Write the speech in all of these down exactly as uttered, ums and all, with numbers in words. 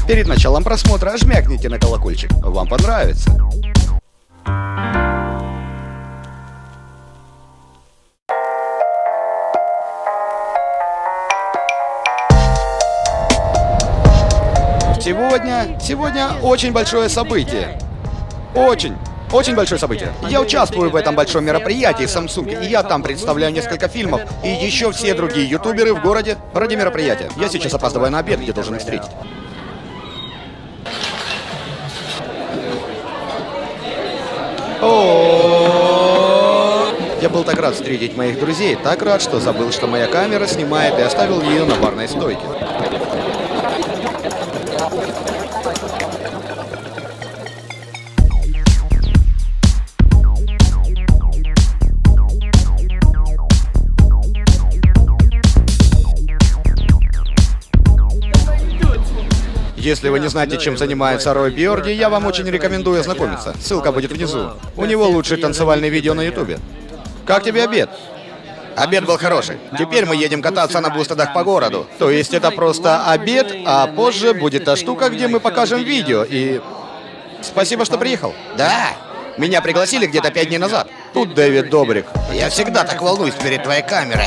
Перед началом просмотра жмякните на колокольчик. Вам понравится. Сегодня, сегодня очень большое событие. Очень, очень большое событие. Я участвую в этом большом мероприятии Samsung, и я там представляю несколько фильмов, и еще все другие ютуберы в городе ради мероприятия. Я сейчас опаздываю на обед, где должен их встретить. О, я был так рад встретить моих друзей, так рад, что забыл, что моя камера снимает, и оставил ее на барной стойке. Если вы не знаете, чем занимается Рой Бьорди, я вам очень рекомендую ознакомиться. Ссылка будет внизу. У него лучшие танцевальные видео на ютубе. Как тебе обед? Обед был хороший. Теперь мы едем кататься на бустедах по городу. То есть это просто обед, а позже будет та штука, где мы покажем видео. И спасибо, что приехал. Да, меня пригласили где-то пять дней назад. Тут Дэвид Добрик. Я всегда так волнуюсь перед твоей камерой.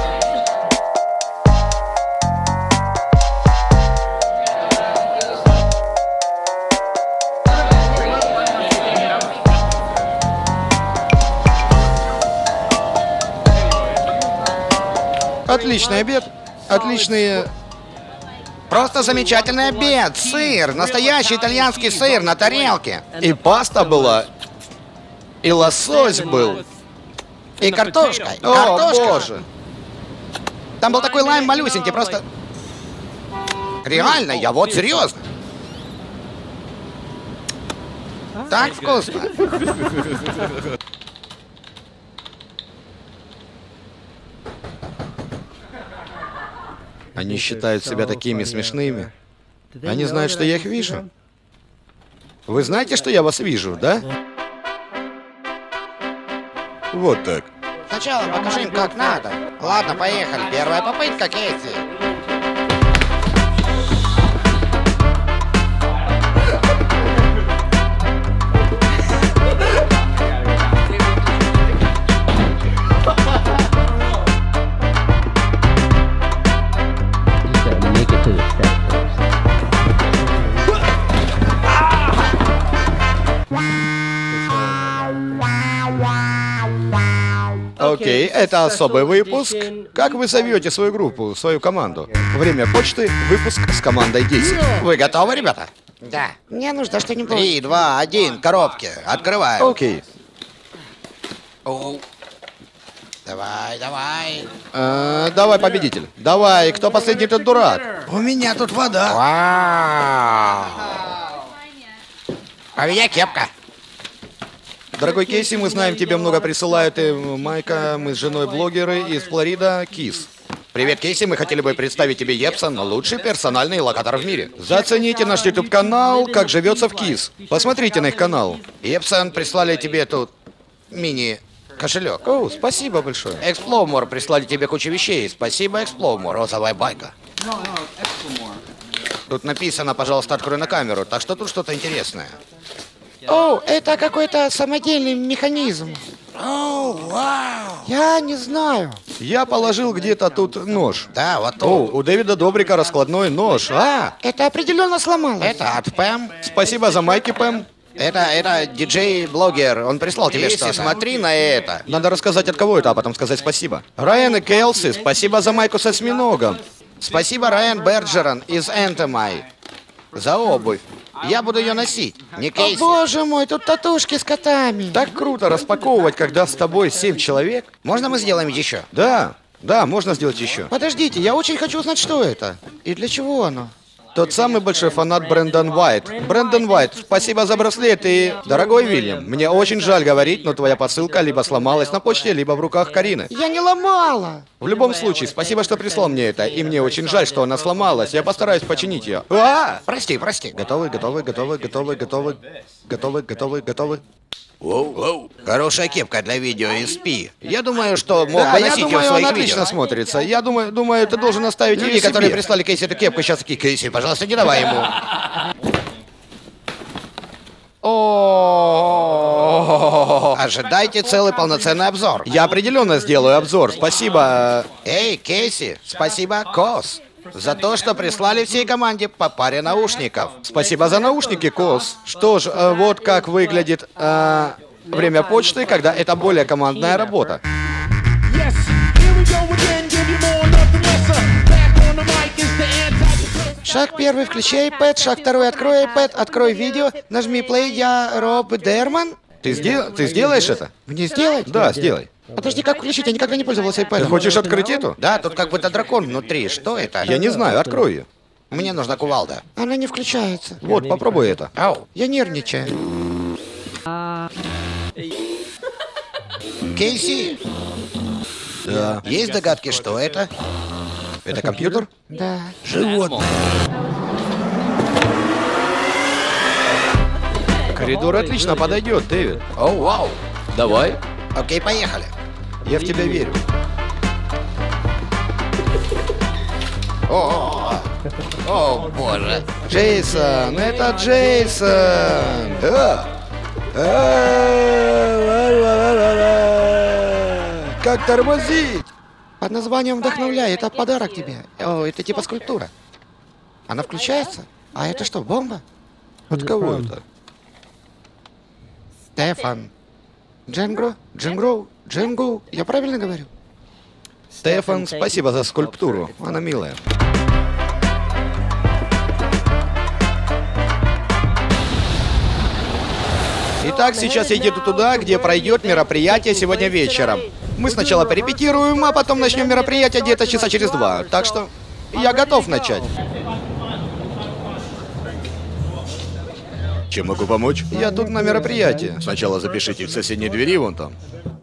Отличный обед, отличные... Просто замечательный обед. Сыр, настоящий итальянский сыр на тарелке. И паста была, и лосось был, и картошка. О, Картошка. боже. Там был такой лайм малюсенький, просто... Реально, я вот серьезно. Так вкусно. Они считают себя такими смешными. Они знают, что я их вижу. Вы знаете, что я вас вижу, да? Вот так. Сначала покажи им, как надо. Ладно, поехали. Первая попытка, Кейси. Окей, это особый выпуск. Как вы зовете свою группу, свою команду? Время почты, выпуск с командой десять. Вы готовы, ребята? Да. Мне нужно что-нибудь. Три, два, один, коробки. Открываем. Окей. Оу. Давай, давай. Э, давай, победитель. Давай, кто последний, тот дурак. У меня тут вода. Вау. А у меня кепка. Дорогой Кейси, мы знаем, тебе много присылают и Майка, мы с женой блогеры из Флорида, Кис. Привет, Кейси, мы хотели бы представить тебе Епсон, лучший персональный локатор в мире. Зацените наш YouTube-канал «Как живется в Кис». Посмотрите на их канал. Епсон прислали тебе тут мини-кошелек. О, спасибо большое. Эксплоумор прислали тебе кучу вещей. Спасибо, Эксплоумор. Розовая байка. Тут написано, пожалуйста, открой на камеру, так что тут что-то интересное. О, это какой-то самодельный механизм. О, вау. Я не знаю. Я положил где-то тут нож. Да, вот О, тут. у Дэвида Добрика раскладной нож. А, Это определенно сломалось. Это от Пэм. спасибо за майки, Пэм. Это, это диджей-блогер. Он прислал тебе Кейси, что-то. смотри на это. Надо рассказать, от кого это, а потом сказать спасибо. Райан и Келси, спасибо за майку со осьминогом. Спасибо, Райан Берджерон из Энтемай. За обувь. Я буду ее носить, не О, Кейси. боже мой, тут татушки с котами. Так круто распаковывать, когда с тобой семь человек. Можно мы сделаем еще? Да, да, можно сделать еще. Подождите, я очень хочу узнать, что это. И для чего оно? Тот самый большой фанат Брэндон Уайт. Брэндон Уайт, спасибо за браслет и... Дорогой Вильям, мне очень жаль говорить, но твоя посылка либо сломалась на почте, либо в руках Карины. Я не ломала. В любом случае, спасибо, что прислал мне это, и мне очень жаль, что она сломалась. Я постараюсь починить ее. А! Прости, прости. Готовы, готовы, готовы, готовы, готовы, готовы, готовы, готовы. Воу-воу. Хорошая кепка для видео из пи. Я думаю, что мог Да, бы я носить ее в думаю, он своих отлично видео. смотрится. Я думаю, думаю, ты должен оставить Люди, ее которые себе. прислали Кейси эту кепку, сейчас такие: Кейси, пожалуйста, не давай ему. О, Ожидайте целый полноценный обзор. я определенно сделаю обзор. Спасибо. Эй, Кейси, спасибо, Кос, за то, что прислали всей команде по паре наушников. Спасибо за наушники, Кос. Что ж, э, вот как выглядит э, время почты, когда это более командная работа. Yes, here we go again, give you more, nothing lesser. Back on the mic is the anti-depressant. Шаг первый, включай iPad. Шаг второй, открой iPad, открой видео, нажми play. Я Роб Дерман. Ты, сдел... ты сделаешь это? Мне сделать? Да, сделай. Подожди, как включить? Я никогда не пользовался Ты iPad. хочешь открыть эту? Да, тут как будто дракон внутри. Что это? Я не знаю, открой ее. Мне нужна кувалда. Она не включается. Вот, попробуй это. Ау. Я нервничаю. Кейси, Да. есть догадки, что это? Это компьютер? Да. Животное. Коридор отлично подойдет, Дэвид. О, вау. Давай. Окей, поехали. Я в тебя верю. О, о, боже. Джейсон, это Джейсон. Да. Как тормозить? Под названием «Вдохновляй». Это подарок тебе. О, это типа скульптура. Она включается? А это что, бомба? От кого это? Стефан. Дженгро? Дженгроу? Дженгу? Я правильно говорю? Стефан, спасибо за скульптуру. Она милая. Итак, сейчас я еду туда, где пройдет мероприятие сегодня вечером. Мы сначала порепетируем, а потом начнем мероприятие где-то часа через два. Так что я готов начать. Чем могу помочь? Я тут на мероприятии. Сначала запишите в соседней двери вон там.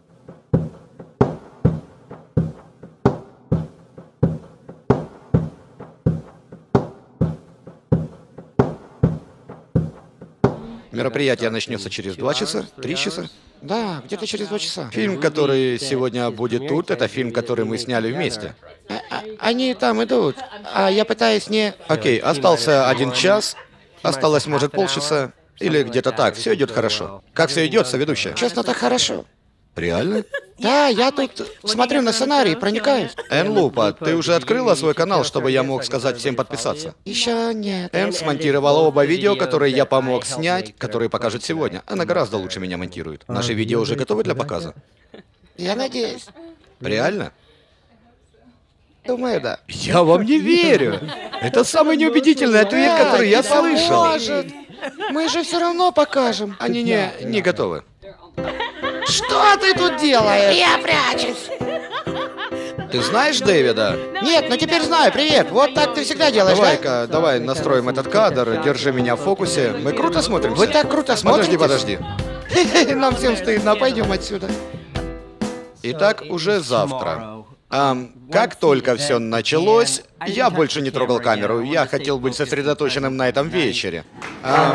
Мероприятие начнется через два часа, три часа. Да, где-то через два часа. Фильм, который сегодня будет тут, это фильм, который мы сняли вместе. А- а- они там идут, а я пытаюсь не... Окей, остался один час, осталось, может, полчаса, или где-то так. Все идет хорошо. Как все идет, соведущая? Честно, так хорошо. Реально? Да, я тут смотрю на сценарий, проникаюсь. Эн Лупа, ты уже открыла свой канал, чтобы я мог сказать всем подписаться? Еще нет. Эн смонтировала оба видео, которые я помог снять, которые покажут сегодня. Она гораздо лучше меня монтирует. Наши видео уже готовы для показа? Я надеюсь. Реально? Думаю, да. Я вам не верю. Это самый неубедительный ответ, Да, который я не слышал. поможет. Мы же все равно покажем. Они не, не готовы. Что ты тут делаешь? Я прячусь. Ты знаешь Дэвида? Нет, ну теперь знаю. Привет. Вот так ты всегда делаешь, да? Давай-ка, давай настроим этот кадр, держи меня в фокусе. Мы круто смотримся? Вы так круто Подожди, смотритесь. подожди. Нам всем стыдно. Пойдем отсюда. Итак, уже завтра. Ам, как только все началось, я больше не трогал камеру. Я хотел быть сосредоточенным на этом вечере. Ам,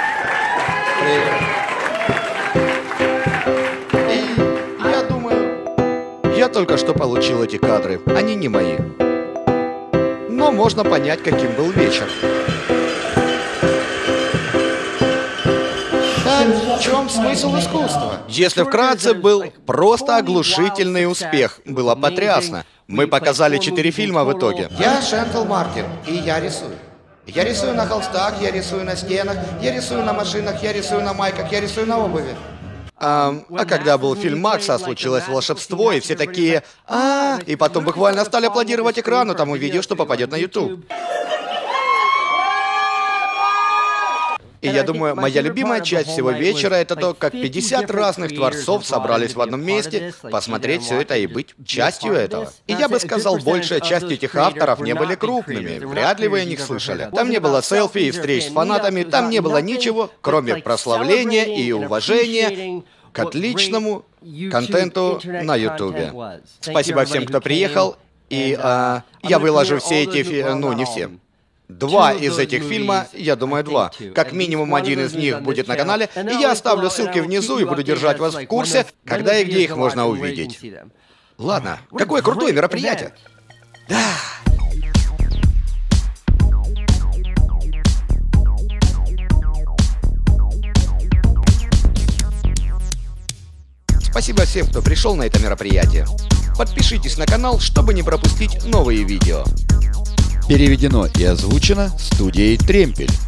и я думаю, я только что получил эти кадры. Они не мои. Но можно понять, каким был вечер. Так, в чем смысл искусства? Если вкратце, был просто оглушительный успех. Было потрясно. Мы показали четыре фильма в итоге. Я Шентл Мартин, и я рисую. Я рисую на холстах, я рисую на стенах, я рисую на машинах, я рисую на майках, я рисую на обуви. А, а когда был фильм Макса, случилось волшебство, и все такие а И потом буквально стали аплодировать экрану тому видео, что попадет на YouTube. И я думаю, моя любимая часть всего вечера — это то, как пятьдесят разных творцов собрались в одном месте, посмотреть все это и быть частью этого. И я бы сказал, большая часть этих авторов не были крупными, вряд ли вы о них слышали. Там не было селфи и встреч с фанатами, там не было ничего, кроме прославления и уважения к отличному контенту на Ютубе. Спасибо всем, кто приехал, и а, я выложу все эти фи... ну, не все. Два из этих фильма, я думаю, два. Как минимум один из них будет на канале, и я оставлю ссылки внизу и буду держать вас в курсе, когда и где их можно увидеть. Ладно, какое крутое мероприятие. Да. Спасибо всем, кто пришел на это мероприятие. Подпишитесь на канал, чтобы не пропустить новые видео. Переведено и озвучено студией Тремпель.